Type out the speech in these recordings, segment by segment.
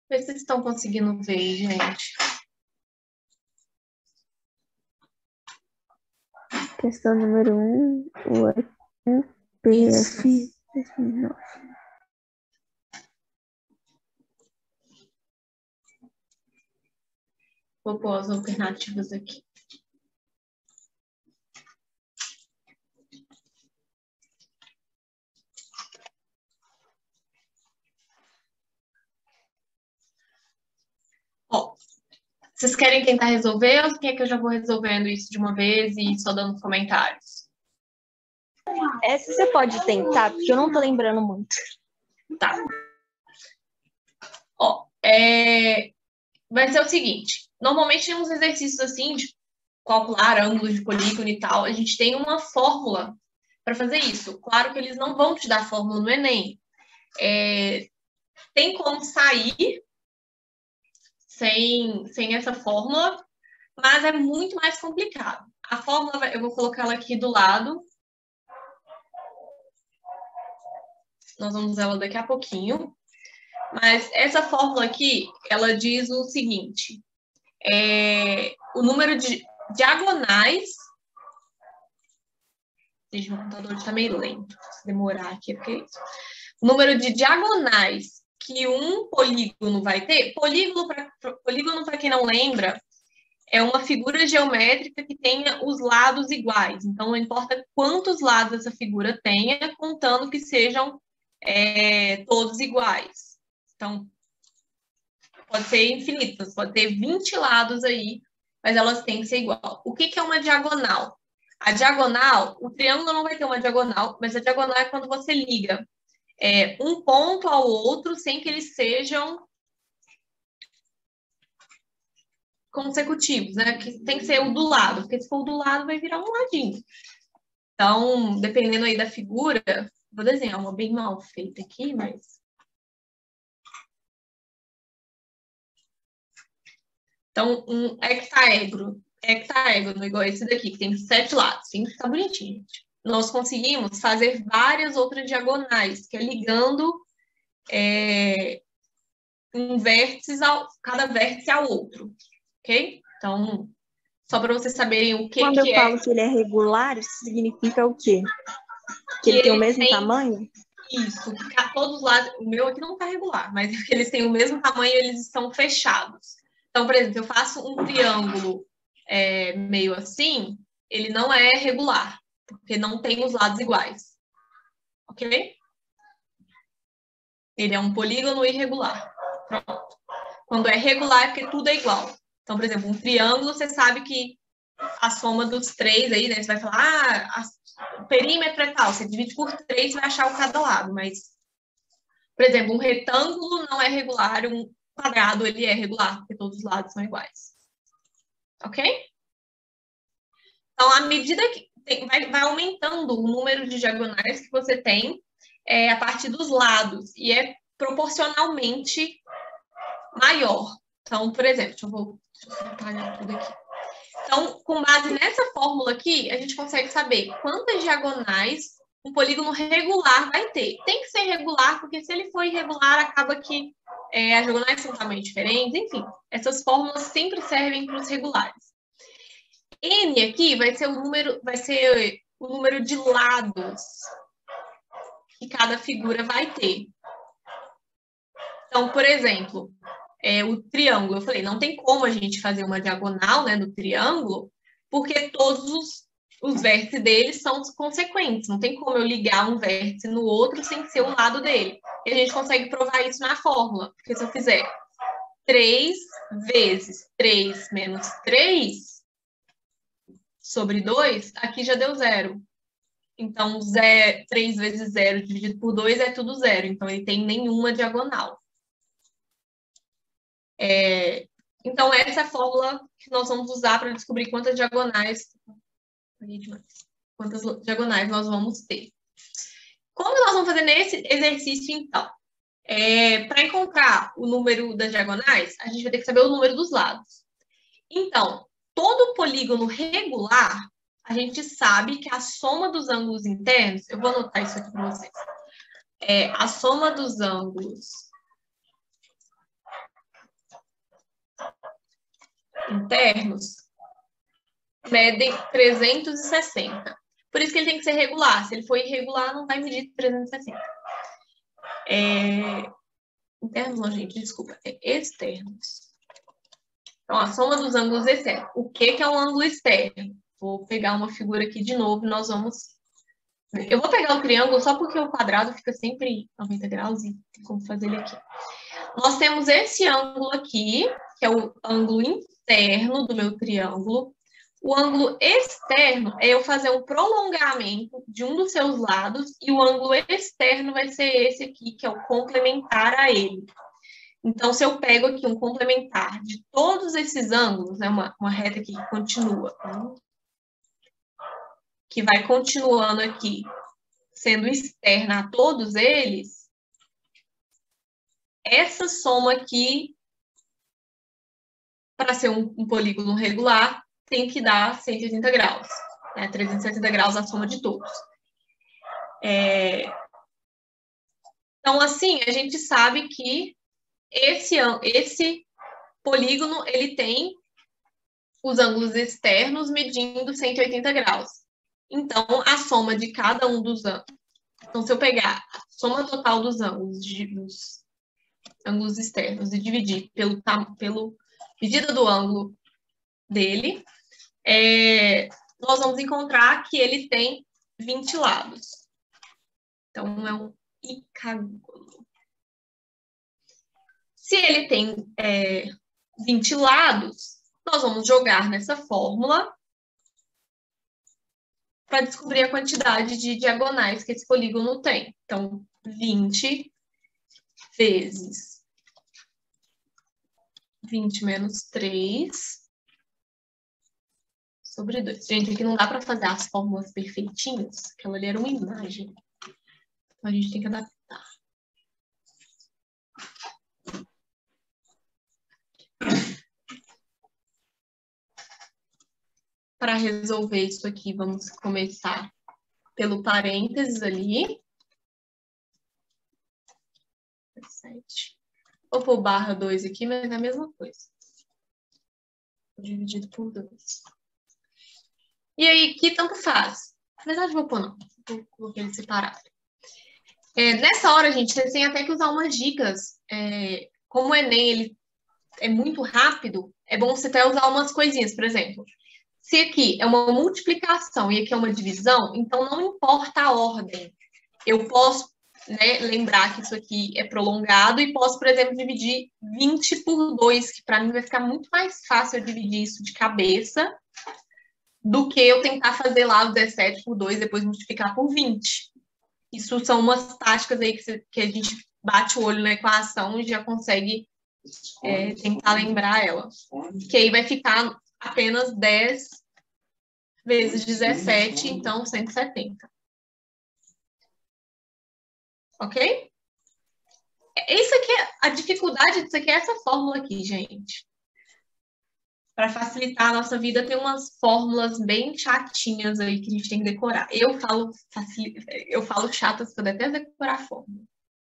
Vê se vocês estão conseguindo ver, gente. Questão número 1, o PF 2009. Vou pôr as alternativas aqui. Ó, vocês querem tentar resolver ou quer que eu já vou resolvendo isso de uma vez e só dando comentários? Essa você pode tentar, porque eu não tô lembrando muito. Tá. Ó, vai ser o seguinte. Normalmente tem uns exercícios assim de calcular ângulos de polígono e tal. A gente tem uma fórmula para fazer isso. Claro que eles não vão te dar fórmula no Enem. Tem como sair sem essa fórmula, mas é muito mais complicado. A fórmula, eu vou colocar ela aqui do lado. Nós vamos usar ela daqui a pouquinho. Mas essa fórmula aqui, ela diz o seguinte. O número de diagonais... Gente, meu computador está meio lento. Se demorar aqui, porque é isso. O número de diagonais que um polígono vai ter... Polígono, para quem não lembra, é uma figura geométrica que tenha os lados iguais. Então, não importa quantos lados essa figura tenha, contando que sejam todos iguais. Então, pode ser infinitas, pode ter 20 lados aí, mas elas têm que ser igual. O que é uma diagonal? A diagonal, o triângulo não vai ter uma diagonal, mas a diagonal é quando você liga um ponto ao outro sem que eles sejam consecutivos, né? Que tem que ser o do lado, porque se for o do lado vai virar um ladinho. Então, dependendo aí da figura, vou desenhar uma bem mal feita aqui, mas... Então, um hectaedro, igual esse daqui, que tem 7 lados, tem que ficar bonitinho. Nós conseguimos fazer várias outras diagonais, que é ligando cada vértice ao outro, ok? Então, só para vocês saberem o que Quando eu é. falo que ele é regular, isso significa o quê? Que ele tem o mesmo tamanho? Isso, todos os lados. O meu aqui não está regular, mas eles têm o mesmo tamanho e eles estão fechados. Então, por exemplo, eu faço um triângulo meio assim, ele não é regular, porque não tem os lados iguais. Ok? Ele é um polígono irregular. Pronto. Quando é regular, é porque tudo é igual. Então, por exemplo, um triângulo, você sabe que a soma dos 3 aí, né? Você vai falar, o perímetro é tal, você divide por 3, você vai achar o cada lado, mas, por exemplo, um retângulo não é regular, um quadrado, ele é regular, porque todos os lados são iguais. Ok? Então, à medida que vai aumentando o número de diagonais que você tem a partir dos lados, e é proporcionalmente maior. Então, por exemplo, deixa eu apagar tudo aqui. Então, com base nessa fórmula aqui, a gente consegue saber quantas diagonais um polígono regular vai ter. Tem que ser regular, porque se ele for irregular, acaba que as diagonais são tamanho diferentes. Enfim, essas fórmulas sempre servem para os regulares. N aqui vai ser o número de lados que cada figura vai ter. Então, por exemplo, o triângulo, eu falei, não tem como a gente fazer uma diagonal, né, no triângulo, porque todos os vértices dele são consequentes. Não tem como eu ligar um vértice no outro sem ser o lado dele. E a gente consegue provar isso na fórmula, porque se eu fizer 3 vezes 3 menos 3 sobre 2, aqui já deu 0. Então, 3 vezes 0 dividido por 2 é tudo 0. Então, ele tem nenhuma diagonal. Então, essa é a fórmula que nós vamos usar para descobrir quantas diagonais nós vamos ter. Como nós vamos fazer nesse exercício, então? Para encontrar o número das diagonais, a gente vai ter que saber o número dos lados. Então, todo polígono regular, a gente sabe que a soma dos ângulos internos... Eu vou anotar isso aqui para vocês. A soma dos ângulos internos medem 360. Por isso que ele tem que ser regular. Se ele for irregular, não vai medir 360. Internos, não, gente, desculpa. É externos. Então, a soma dos ângulos externos. O que é um ângulo externo? Vou pegar uma figura aqui de novo e nós vamos... Eu vou pegar o triângulo só porque o quadrado fica sempre 90 graus e tem como fazer ele aqui. Nós temos esse ângulo aqui, que é o ângulo interno do meu triângulo. O ângulo externo é eu fazer um prolongamento de um dos seus lados e o ângulo externo vai ser esse aqui, que é o complementar a ele. Então, se eu pego aqui um complementar de todos esses ângulos, né, uma reta aqui que continua, que vai continuando aqui, sendo externa a todos eles, essa soma aqui, para ser um polígono regular, tem que dar 180 graus, né? 360 graus a soma de todos. Então, assim, a gente sabe que esse polígono, ele tem os ângulos externos medindo 180 graus. Então, a soma de cada um dos ângulos... Então, se eu pegar a soma total dos ângulos externos e dividir pelo medida do ângulo dele, nós vamos encontrar que ele tem 20 lados. Então, é um icágono. Se ele tem 20 lados, nós vamos jogar nessa fórmula para descobrir a quantidade de diagonais que esse polígono tem. Então, 20 vezes 20 menos 3 sobre 2. Gente, aqui não dá para fazer as fórmulas perfeitinhas, aquela ali era uma imagem. Então, a gente tem que adaptar. Para resolver isso aqui, vamos começar pelo parênteses ali. 7. Vou pôr barra 2 aqui, mas é a mesma coisa. Dividido por 2. E aí, que tanto faz? Na verdade, vou pôr não. Vou colocar ele separado. Nessa hora, gente, vocês têm até que usar umas dicas. Como o Enem ele é muito rápido, é bom você até usar umas coisinhas. Por exemplo, se aqui é uma multiplicação e aqui é uma divisão, então não importa a ordem. Eu posso, né, lembrar que isso aqui é prolongado e posso, por exemplo, dividir 20 por 2, que para mim vai ficar muito mais fácil eu dividir isso de cabeça do que eu tentar fazer lá o 17 por 2 e depois multiplicar por 20. Isso são umas táticas aí que a gente bate o olho na equação e já consegue tentar lembrar ela. Que aí vai ficar apenas 10 vezes 17, então 170. Ok? Isso aqui, a dificuldade disso aqui é essa fórmula aqui, gente. Para facilitar a nossa vida, tem umas fórmulas bem chatinhas aí que a gente tem que decorar. Eu falo chatas, porque eu detesto decorar a fórmula.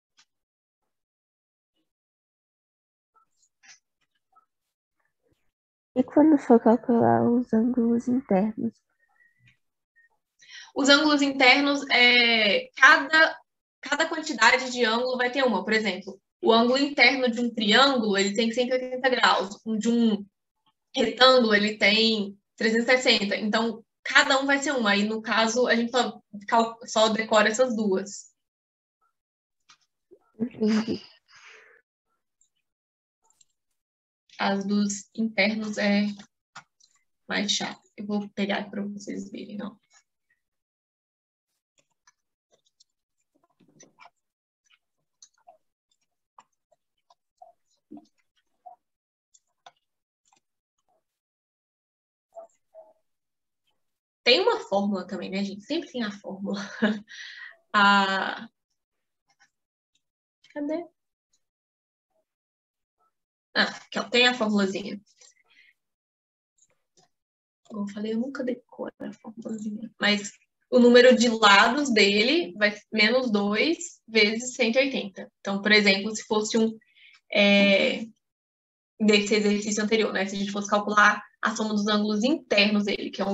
E quando for calcular os ângulos internos? Os ângulos internos, cada quantidade de ângulo vai ter uma. Por exemplo, o ângulo interno de um triângulo, ele tem 180 graus. De um retângulo, ele tem 360. Então, cada um vai ser uma. Aí, no caso, a gente só decora essas duas. Entendi. As dos internos é mais chato. Eu vou pegar para vocês verem, não. Tem uma fórmula também, né, gente? Sempre tem a fórmula. Cadê? Aqui, ó, tem a formulazinha. Como eu falei, eu nunca decoro a formulazinha. Mas o número de lados dele vai ser menos 2 vezes 180. Então, por exemplo, se fosse desse exercício anterior, né? Se a gente fosse calcular a soma dos ângulos internos dele, que é um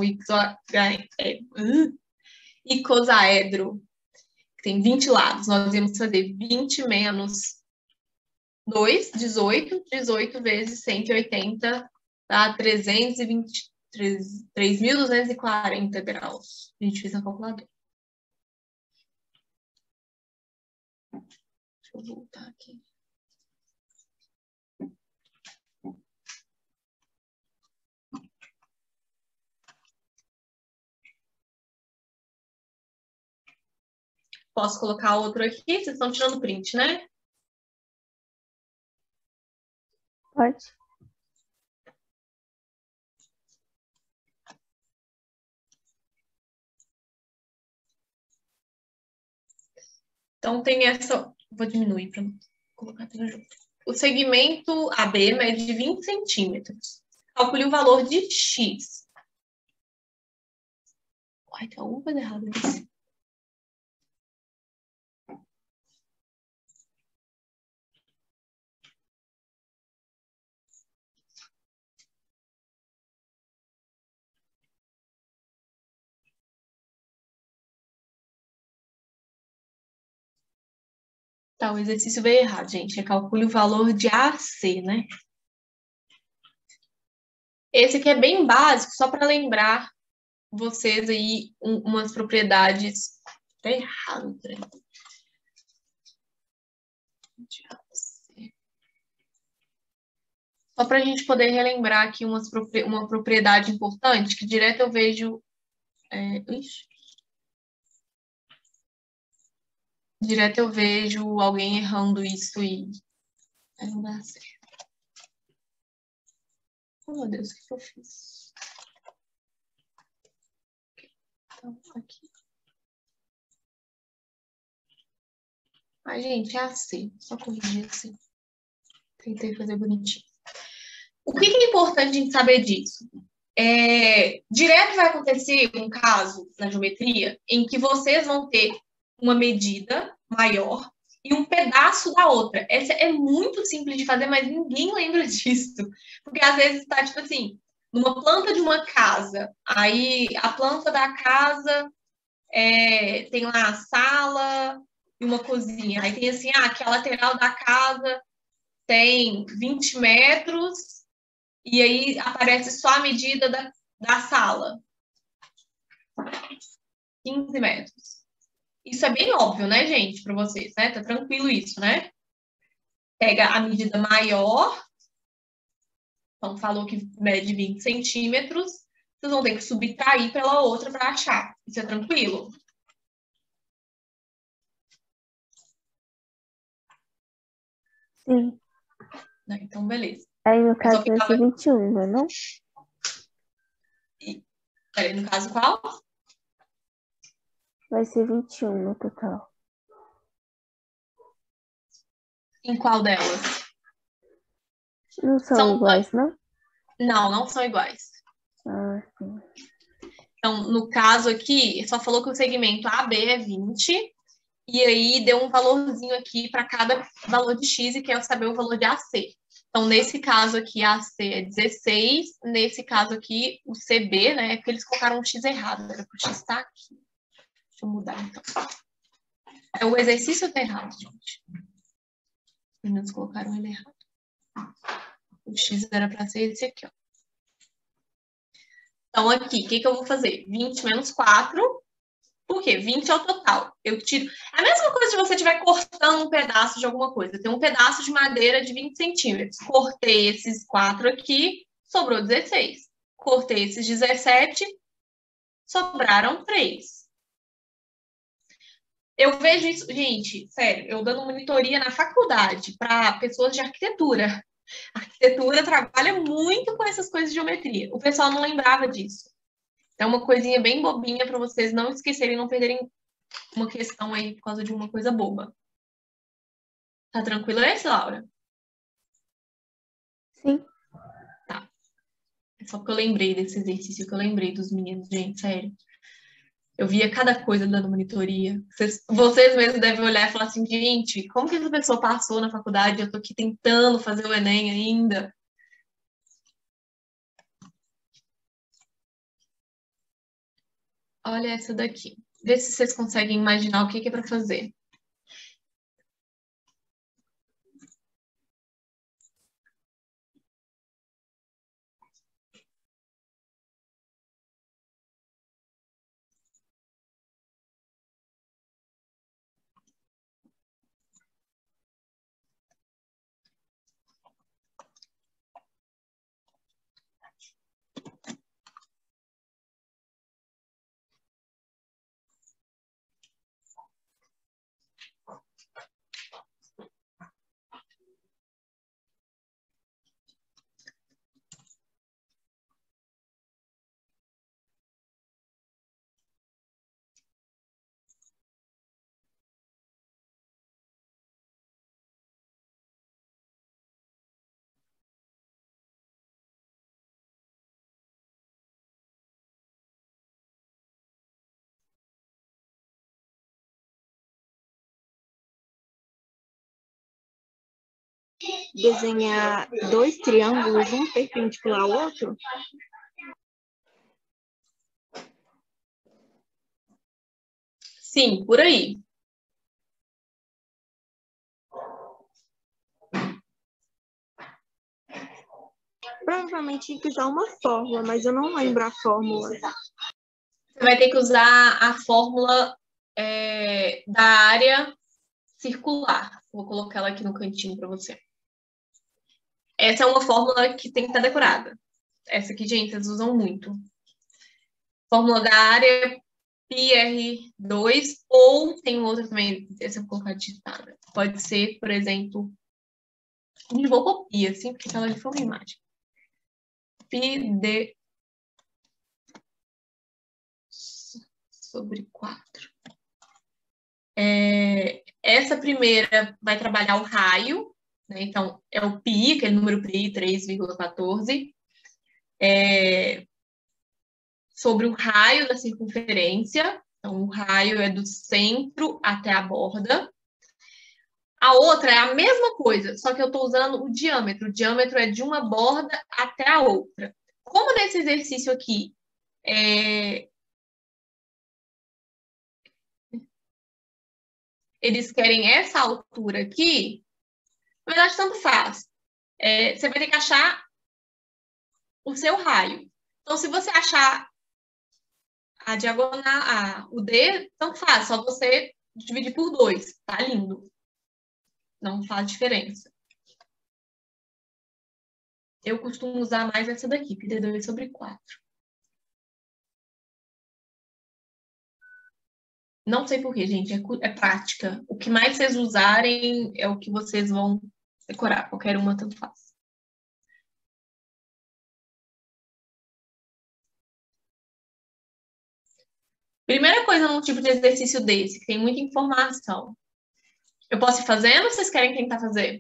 icosaedro, que tem 20 lados. Nós íamos fazer 20 menos 2, 18. 18 vezes 180 dá 3.240 graus. A gente fez na calculadora. Deixa eu voltar aqui. Posso colocar outro aqui? Vocês estão tirando print, né? Pode. Então, tem essa... Vou diminuir para colocar tudo junto. O segmento AB mede 20 centímetros. Calcule o valor de X. Ai, tem alguma coisa errada nisso. Tá, o exercício veio errado, gente. Calcule o valor de AC, né? Esse aqui é bem básico, só para lembrar vocês aí umas propriedades. Tá errado, né? Só para a gente poder relembrar aqui uma propriedade importante, que direto eu vejo. Direto eu vejo alguém errando isso e não dá certo. Oh, meu Deus, o que eu fiz? Então, aqui. Ai, gente, é AC. Só corrigir assim. Tentei fazer bonitinho. O que é importante a gente saber disso? Direto vai acontecer um caso na geometria em que vocês vão ter uma medida maior e um pedaço da outra. Essa é muito simples de fazer, mas ninguém lembra disso. Porque às vezes está, tipo assim, numa planta de uma casa. Aí a planta da casa tem lá a sala e uma cozinha. Aí tem assim, que a lateral da casa tem 20 metros e aí aparece só a medida da sala. 15 metros. Isso é bem óbvio, né, gente, para vocês, né? Tá tranquilo isso, né? Pega a medida maior. Então, falou que mede 20 centímetros. Vocês vão ter que subtrair pela outra para achar. Isso é tranquilo? Sim. Então, beleza. Aí, no caso, vai ser 21, não é não? Peraí, no caso qual? Vai ser 21 no total. Em qual delas? Não são iguais, não? Não, não são iguais. Ah, sim. Então, no caso aqui, só falou que o segmento AB é 20, e aí deu um valorzinho aqui para cada valor de X, e quer saber o valor de AC. Então, nesse caso aqui, AC é 16, nesse caso aqui, o CB, né, porque eles colocaram um X errado, era para o X estar aqui. Deixa eu mudar, então. O exercício tá errado, gente. Os meninos colocaram ele errado. O X era para ser esse aqui, ó. Então, aqui, o que eu vou fazer? 20 menos 4. Por quê? 20 é o total. Eu tiro... É a mesma coisa se você estiver cortando um pedaço de alguma coisa. Tem um pedaço de madeira de 20 centímetros. Cortei esses 4 aqui, sobrou 16. Cortei esses 17, sobraram 3. Eu vejo isso... Gente, sério, eu dando monitoria na faculdade para pessoas de arquitetura. A arquitetura trabalha muito com essas coisas de geometria. O pessoal não lembrava disso. É uma coisinha bem bobinha para vocês não esquecerem, não perderem uma questão aí por causa de uma coisa boba. Tá tranquilo esse, Laura? Sim. Tá. É só porque eu lembrei desse exercício, que eu lembrei dos meninos, gente, sério. Eu via cada coisa dando monitoria. Vocês mesmos devem olhar e falar assim, gente, como que essa pessoa passou na faculdade? Eu tô aqui tentando fazer o Enem ainda. Olha essa daqui. Vê se vocês conseguem imaginar o que é para fazer. Desenhar dois triângulos, um perpendicular ao outro? Sim, por aí. Provavelmente tinha que usar uma fórmula, mas eu não lembro a fórmula. Você vai ter que usar a fórmula da área circular. Vou colocar ela aqui no cantinho para você. Essa é uma fórmula que tem que estar decorada. Essa aqui, gente, vocês usam muito. Fórmula da área πr2, ou tem outra também, essa eu vou colocar digitada. Pode ser, por exemplo, nivocopia, assim, porque aquela ali foi uma imagem. πd sobre 4. Essa primeira vai trabalhar o raio, né? Então, é o π, aquele número π, 3,14. Sobre o raio da circunferência. Então, o raio é do centro até a borda. A outra é a mesma coisa, só que eu estou usando o diâmetro. O diâmetro é de uma borda até a outra. Como nesse exercício aqui, eles querem essa altura aqui, na verdade, tanto faz. Você vai ter que achar o seu raio. Então, se você achar a diagonal, o D, tanto faz, só você dividir por 2. Tá lindo. Não faz diferença. Eu costumo usar mais essa daqui, πd2 sobre 4. Não sei por quê, gente, é prática. O que mais vocês usarem é o que vocês vão decorar. Qualquer uma, tanto faz. Primeira coisa num tipo de exercício desse, que tem muita informação. Eu posso ir fazendo ou vocês querem tentar fazer?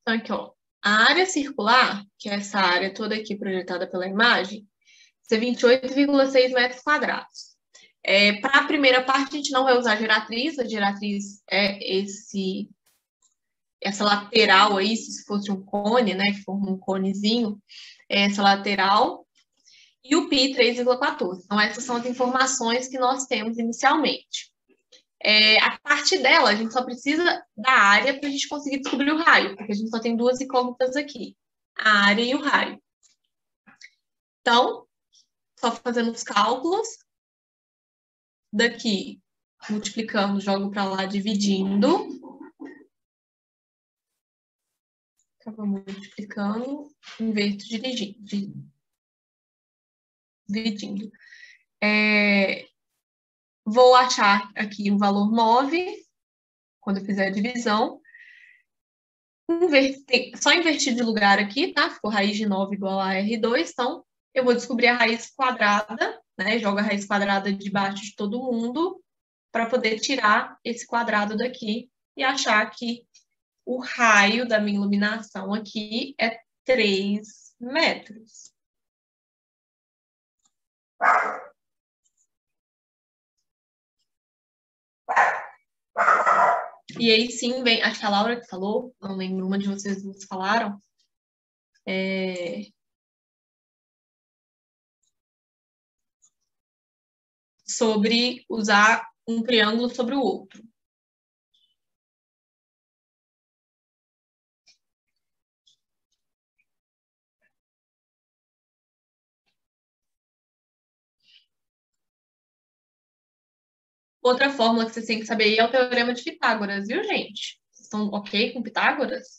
Então, aqui, ó, a área circular, que é essa área toda aqui projetada pela imagem, é 28,6 metros quadrados. Para a primeira parte, a gente não vai usar a geratriz é essa lateral aí, se fosse um cone, né, que forma um conezinho, essa lateral, e o π 3,14. Então, essas são as informações que nós temos inicialmente. A partir dela, a gente só precisa da área para a gente conseguir descobrir o raio, porque a gente só tem duas incógnitas aqui, a área e o raio. Então, só fazendo os cálculos, daqui, multiplicando, jogo para lá, dividindo. Acaba multiplicando, inverto, dividindo. Vou achar aqui o valor 9, quando eu fizer a divisão. Só invertir de lugar aqui, tá? Ficou raiz de 9 igual a R2, então eu vou descobrir a raiz quadrada, né? Jogo a raiz quadrada debaixo de todo mundo, para poder tirar esse quadrado daqui e achar que o raio da minha iluminação aqui é 3 metros. E aí sim, vem, acho que a Laura que falou, não lembro, uma de vocês falaram, sobre usar um triângulo sobre o outro. Outra fórmula que vocês têm que saber é o Teorema de Pitágoras, viu, gente? Vocês estão ok com Pitágoras?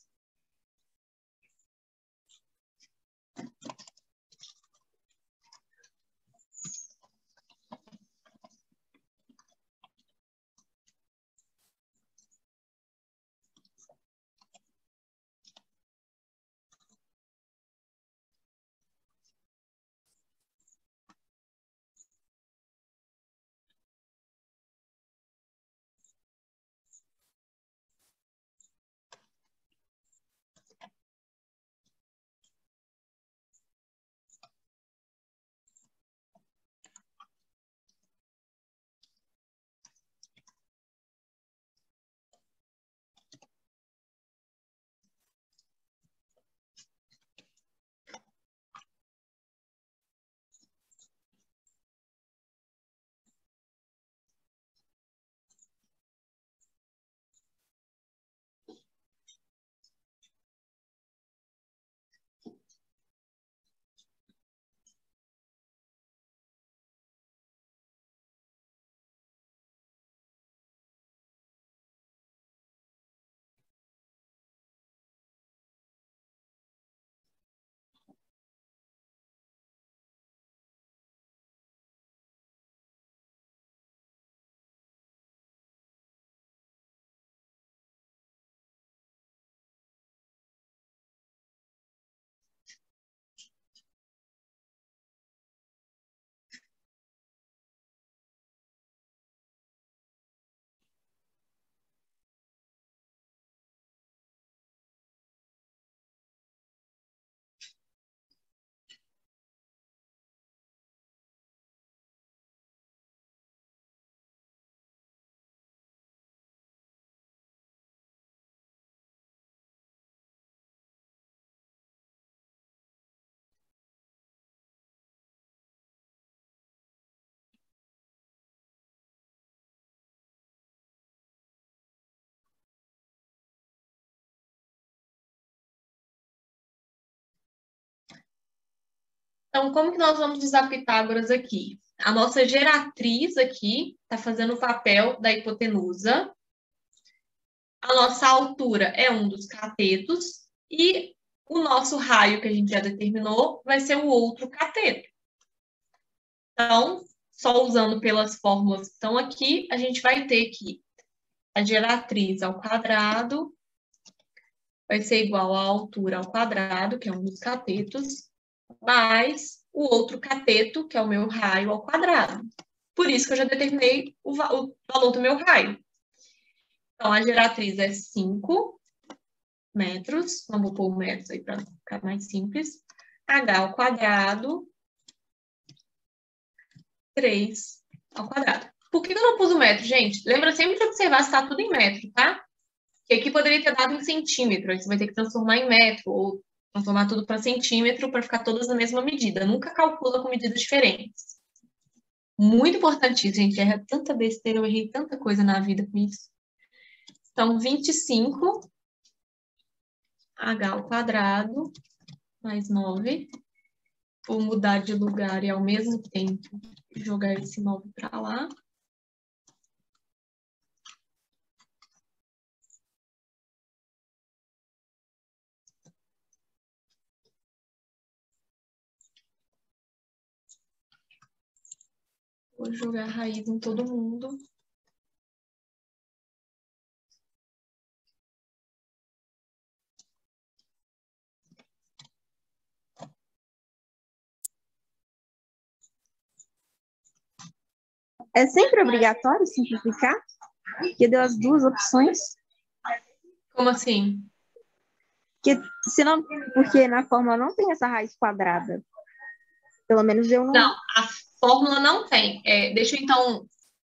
Então, como que nós vamos usar Pitágoras aqui? A nossa geratriz aqui está fazendo o papel da hipotenusa. A nossa altura é um dos catetos e o nosso raio que a gente já determinou vai ser o outro cateto. Então, só usando pelas fórmulas que estão aqui, a gente vai ter que a geratriz ao quadrado vai ser igual à altura ao quadrado, que é um dos catetos, mais o outro cateto, que é o meu raio ao quadrado. Por isso que eu já determinei o valor do meu raio. Então, a geratriz é 5 metros. Vamos pôr metros aí para ficar mais simples. H ao quadrado, 3 ao quadrado. Por que eu não pus o metro, gente? Lembra sempre de observar se está tudo em metro, tá? Que aqui poderia ter dado em centímetro. Aí você vai ter que transformar em metro ou transformar tudo para centímetro para ficar todas na mesma medida. Nunca calcula com medidas diferentes. Muito importante isso, gente. Erra tanta besteira, eu errei tanta coisa na vida com isso. Então, 25 H ao quadrado mais 9. Vou mudar de lugar e ao mesmo tempo jogar esse 9 para lá. Vou jogar raiz em todo mundo. É sempre obrigatório simplificar? Porque deu as duas opções. Como assim? Porque na fórmula não tem essa raiz quadrada. Pelo menos eu não. Não, a fórmula não tem. Deixa eu então.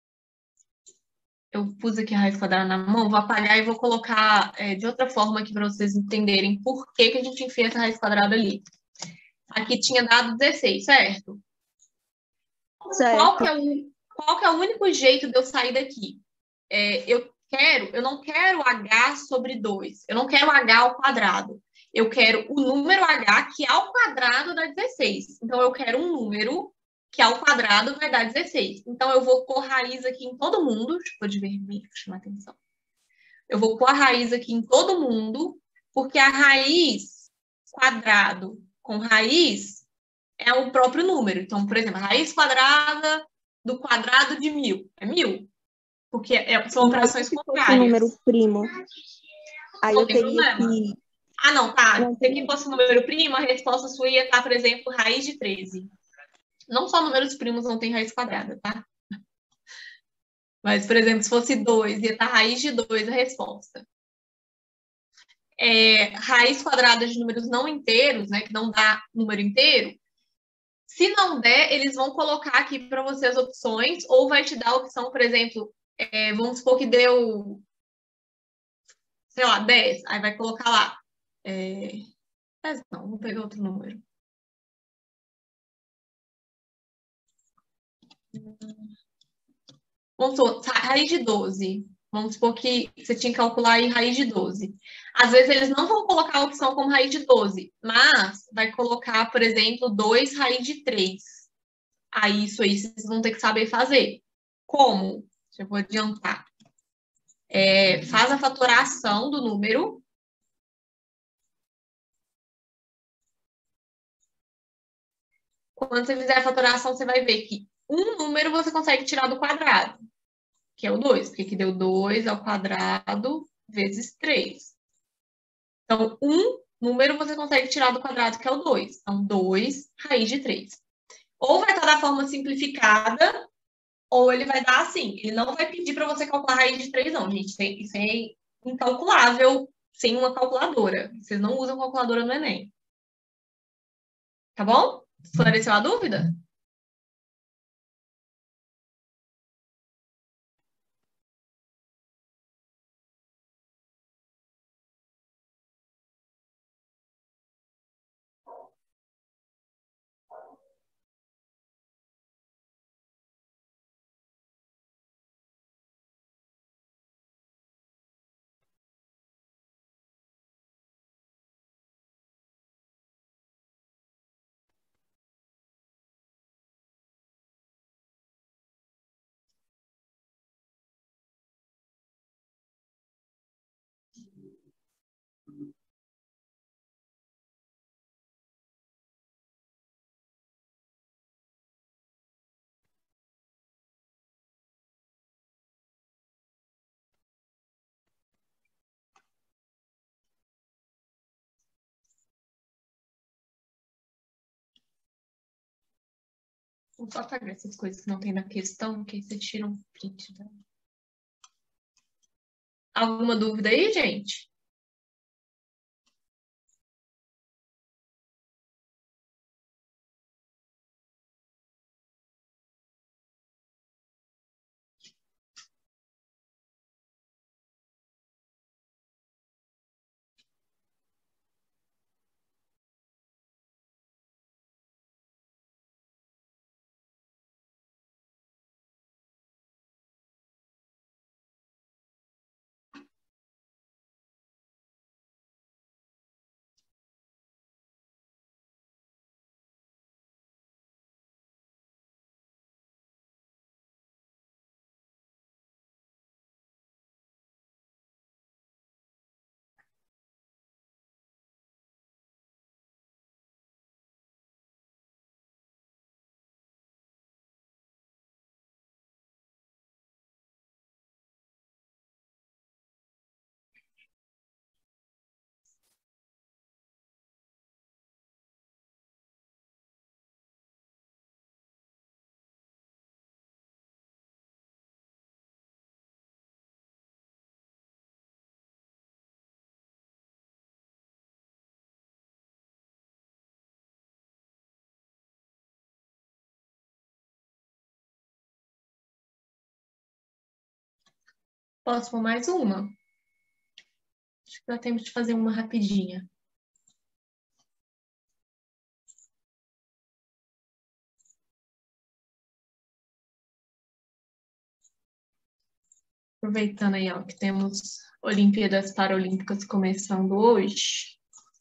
Eu pus aqui a raiz quadrada na mão, vou apagar e vou colocar de outra forma aqui para vocês entenderem por que a gente enfia essa raiz quadrada ali. Aqui tinha dado 16, certo? Certo. Qual que é o único jeito de eu sair daqui? Eu não quero h sobre 2. Eu não quero h ao quadrado. Eu quero o número h que ao quadrado dá 16. Então, eu quero um número que ao quadrado vai dar 16. Então, eu vou pôr raiz aqui em todo mundo. Deixa eu pôr de vermelho para chamar atenção. Eu vou pôr a raiz aqui em todo mundo, porque a raiz quadrado com raiz é o próprio número. Então, por exemplo, a raiz quadrada do quadrado de 1000 é 1000. Porque são operações contrárias. Um número primo. Aí não eu tem teria problema. que... Ah, não, tá. Se aqui fosse um número primo, a resposta sua ia estar, por exemplo, raiz de 13. Não só números primos não tem raiz quadrada, tá? Mas, por exemplo, se fosse 2, ia estar raiz de 2 a resposta. Raiz quadrada de números não inteiros, né, que não dá número inteiro, se não der, eles vão colocar aqui para você as opções, ou vai te dar a opção, por exemplo, vamos supor que deu, sei lá, 10, aí vai colocar lá. 10 não, vou pegar outro número. Vamos supor, raiz de 12. Vamos supor que você tinha que calcular aí raiz de 12. Às vezes eles não vão colocar a opção como raiz de 12, mas vai colocar, por exemplo, 2 raiz de 3. Aí isso aí vocês vão ter que saber fazer. Como? Eu vou adiantar. Faz a fatoração do número. Quando você fizer a fatoração, você vai ver que um número você consegue tirar do quadrado, que é o 2, porque aqui deu 2 ao quadrado vezes 3. Então, um número você consegue tirar do quadrado, que é o 2. Então, 2 raiz de 3. Ou vai estar da forma simplificada, ou ele vai dar assim. Ele não vai pedir para você calcular raiz de 3, não, gente. Isso é incalculável sem uma calculadora. Vocês não usam calculadora no Enem. Tá bom? Esclareceu a dúvida? Vou só apagar essas coisas que não tem na questão, que aí você tira um print. Tá? Alguma dúvida aí, gente? Posso pôr mais uma? Acho que dá tempo de fazer uma rapidinha. Aproveitando aí, ó, que temos Olimpíadas Paralímpicas começando hoje.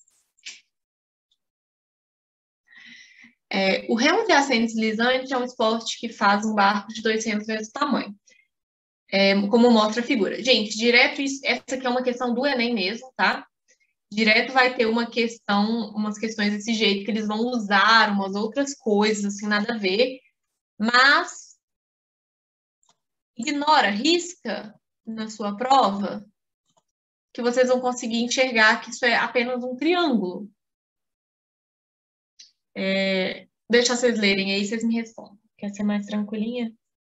O remo de ascento deslizante é um esporte que faz um barco de 200 vezes o tamanho, como mostra a figura. Gente, direto, essa aqui é uma questão do Enem mesmo, tá? Direto vai ter uma questão, umas questões desse jeito, que eles vão usar umas outras coisas, assim, nada a ver. Mas ignora, risca na sua prova, que vocês vão conseguir enxergar que isso é apenas um triângulo. Deixa vocês lerem aí, vocês me respondem. Quer ser mais tranquilinha?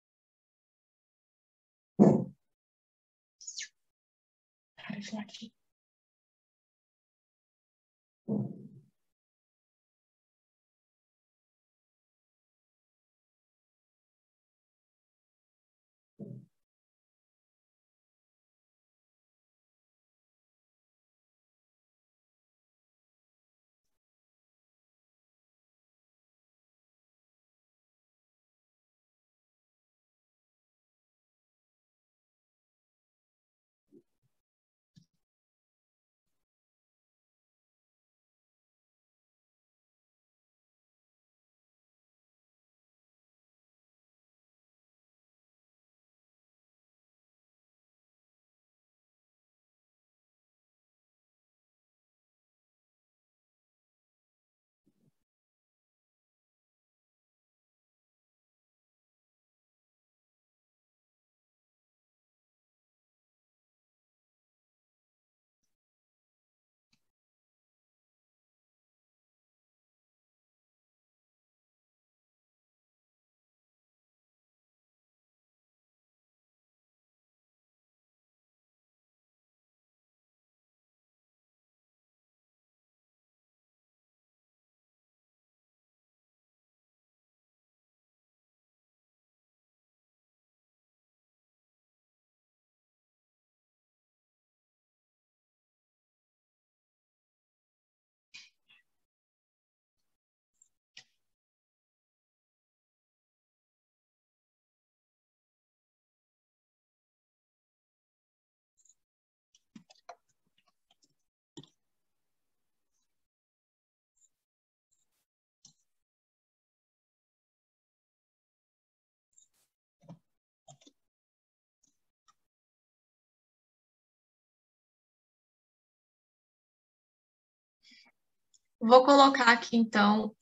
Aqui. Vou colocar aqui, então,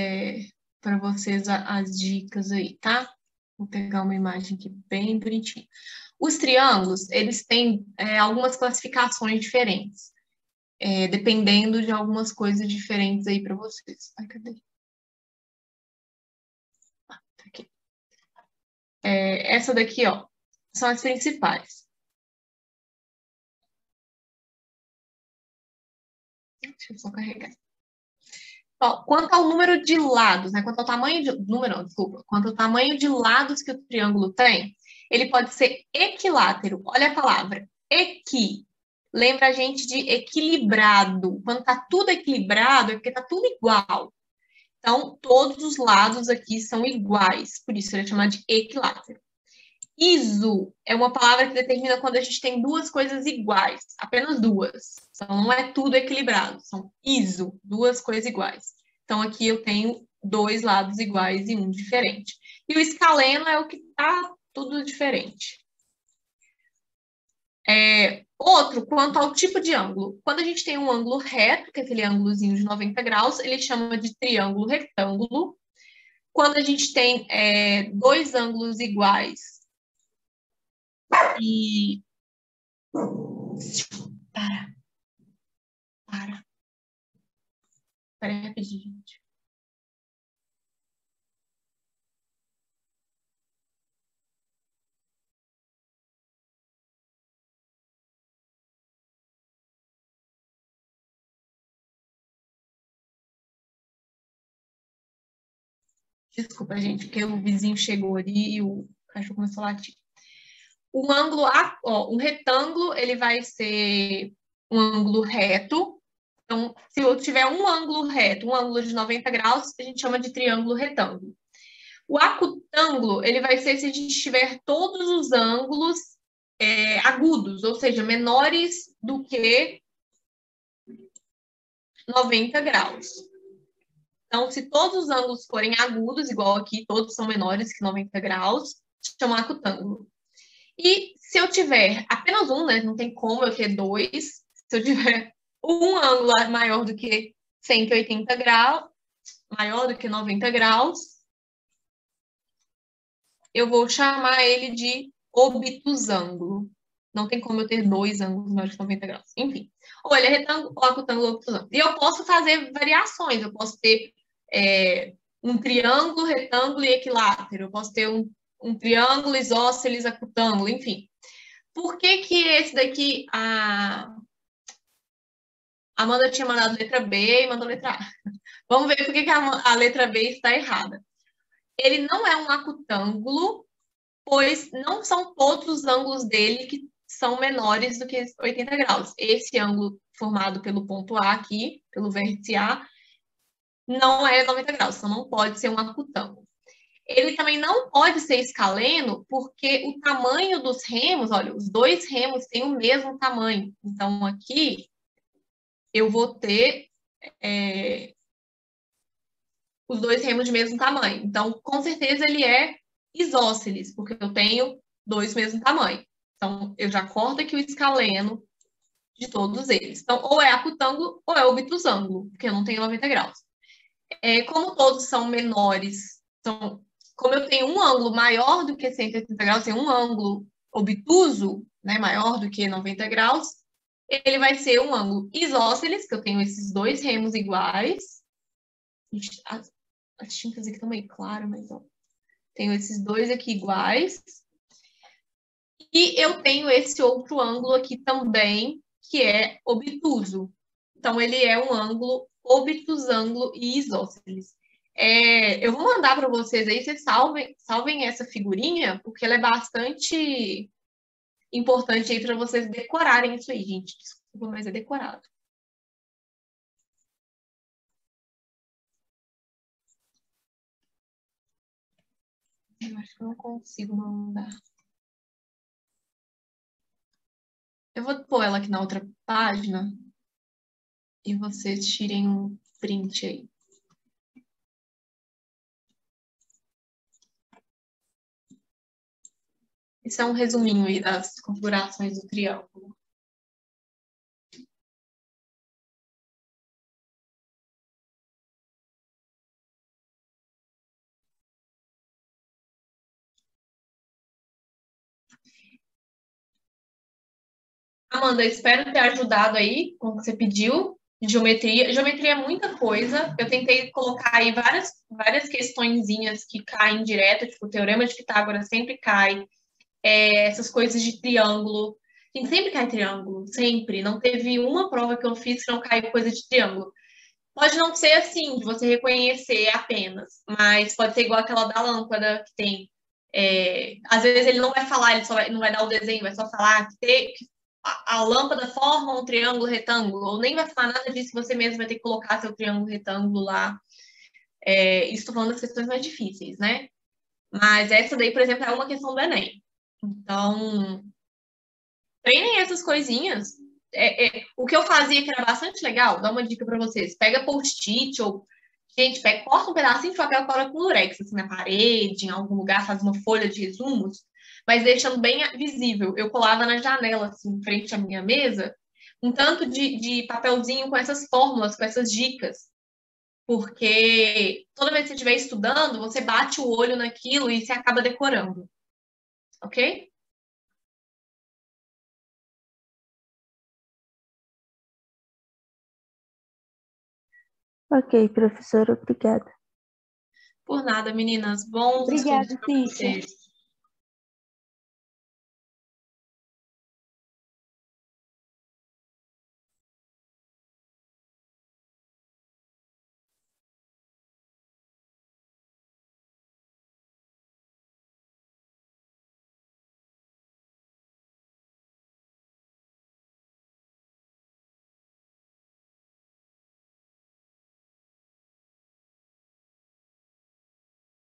para vocês as dicas aí, tá? Vou pegar uma imagem aqui bem bonitinha. Os triângulos, eles têm algumas classificações diferentes, dependendo de algumas coisas diferentes aí para vocês. Ai, cadê? Tá aqui. Essa daqui, ó, são as principais. Deixa eu só carregar. Ó, quanto ao número de lados, né? Quanto ao tamanho de... Número, não, desculpa. Quanto ao tamanho de lados que o triângulo tem, ele pode ser equilátero. Olha a palavra, equi. Lembra a gente de equilibrado. Quando tá tudo equilibrado, é porque tá tudo igual. Então, todos os lados aqui são iguais. Por isso, ele é chamado de equilátero. Iso é uma palavra que determina quando a gente tem duas coisas iguais, apenas duas. Então, não é tudo equilibrado, são iso, duas coisas iguais. Então, aqui eu tenho dois lados iguais e um diferente. E o escaleno é o que está tudo diferente. Outro, quanto ao tipo de ângulo. Quando a gente tem um ângulo reto, que é aquele ângulozinho de 90 graus, ele chama de triângulo retângulo. Quando a gente tem dois ângulos iguais, e para aí rapidinho, gente. Desculpa, gente, porque o vizinho chegou ali e o cachorro começou a latir. Um ângulo, um retângulo, ele vai ser um ângulo reto. Então, se eu tiver um ângulo reto, um ângulo de 90 graus, a gente chama de triângulo retângulo. O acutângulo, ele vai ser se a gente tiver todos os ângulos agudos, ou seja, menores do que 90 graus. Então, se todos os ângulos forem agudos, igual aqui, todos são menores que 90 graus, chama acutângulo. E se eu tiver apenas um, né, não tem como eu ter dois, se eu tiver um ângulo maior do que 180 graus, maior do que 90 graus, eu vou chamar ele de obtusângulo. Não tem como eu ter dois ângulos maiores de 90 graus. Enfim, ou ele é retângulo, ou acutângulo, ou obtusângulo. E eu posso fazer variações, eu posso ter um triângulo, retângulo e equilátero, eu posso ter um triângulo, isósceles, acutângulo, enfim. Por que que esse daqui, a Amanda tinha mandado letra B e mandou letra A? Vamos ver por que que a letra B está errada. Ele não é um acutângulo, pois não são todos os ângulos dele que são menores do que 80 graus. Esse ângulo formado pelo ponto A aqui, pelo vértice A, não é 90 graus, então não pode ser um acutângulo. Ele também não pode ser escaleno, porque o tamanho dos remos, olha, os dois remos têm o mesmo tamanho. Então, aqui, eu vou ter os dois remos de mesmo tamanho. Então, com certeza, ele é isósceles, porque eu tenho dois do mesmo tamanho. Então, eu já corto aqui o escaleno de todos eles. Então, ou é acutângulo ou é obtusângulo, porque eu não tenho 90 graus. Como todos são menores, como eu tenho um ângulo maior do que 180 graus, tem um ângulo obtuso, né, maior do que 90 graus, ele vai ser um ângulo isósceles, que eu tenho esses dois remos iguais. As tintas aqui estão meio claras, mas ó, tenho esses dois aqui iguais. E eu tenho esse outro ângulo aqui também, que é obtuso. Então, ele é um ângulo obtusângulo e isósceles. Eu vou mandar para vocês aí, vocês salvem essa figurinha, porque ela é bastante importante aí para vocês decorarem isso aí, gente. Desculpa, mas é decorado. Eu acho que eu não consigo mandar. Eu vou pôr ela aqui na outra página e vocês tirem um print aí. Esse é um resuminho aí das configurações do triângulo. Amanda, espero ter ajudado aí com o que você pediu de geometria. Geometria é muita coisa. Eu tentei colocar aí várias questõezinhas que caem direto, tipo o Teorema de Pitágoras sempre cai. Essas coisas de triângulo. Gente, sempre cai triângulo, sempre. Não teve uma prova que eu fiz que não caiu coisa de triângulo. Pode não ser assim, de você reconhecer apenas, mas pode ser igual aquela da lâmpada que tem. Às vezes ele não vai falar, não vai dar o desenho, vai só falar que a lâmpada forma um triângulo retângulo, ou nem vai falar nada disso, você mesmo vai ter que colocar seu triângulo retângulo lá. Estou falando das questões mais difíceis, né? Mas essa daí, por exemplo, é uma questão do Enem. Então, treinem essas coisinhas. O que eu fazia que era bastante legal, dá uma dica para vocês. Pega post-it ou... Gente, corta um pedacinho de papel e cola com lurex, assim, na parede, em algum lugar, faz uma folha de resumos, mas deixando bem visível. Eu colava na janela, assim, em frente à minha mesa, um tanto de papelzinho com essas fórmulas, com essas dicas. Porque toda vez que você estiver estudando, você bate o olho naquilo e você acaba decorando. Ok? Ok, professora, obrigada. Por nada, meninas. Bons Obrigada, estudos para Cíntia. vocês.